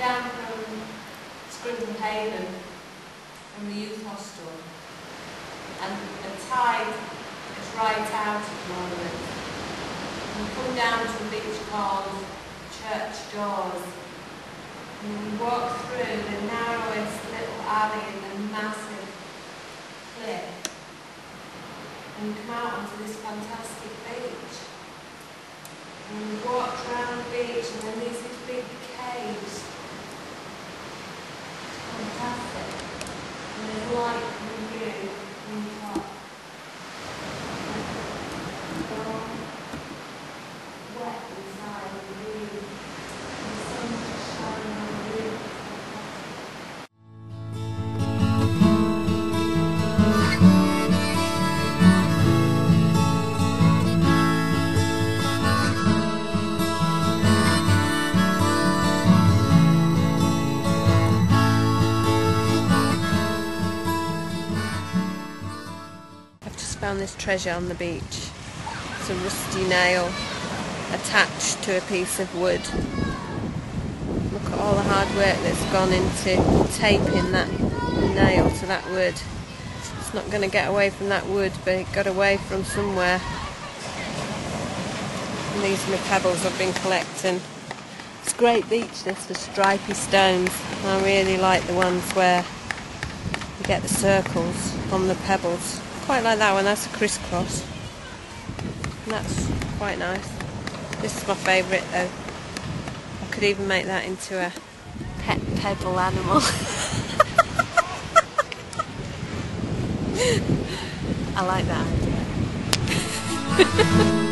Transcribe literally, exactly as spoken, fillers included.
down from Skringlehaven, from the youth hostel, and the tide is right out at the moment. And we come down to a beach called Church Doors, and we walk through the narrowest little alley in the massive cliff, and come out onto this fantastic beach. And we walked around the beach, and then there's these big caves. It's fantastic. And there's light from view on the top. It's all wet inside the view. And the sun's just shining on the roof. Found this treasure on the beach. It's a rusty nail attached to a piece of wood. Look at all the hard work that's gone into taping that nail to that wood. It's not going to get away from that wood, but it got away from somewhere. And these are my pebbles I've been collecting. It's a great beach, this, for stripy stones. I really like the ones where you get the circles on the pebbles. Quite like that one, that's a crisscross. And that's quite nice. This is my favourite though. I could even make that into a pet pebble animal. I like that idea.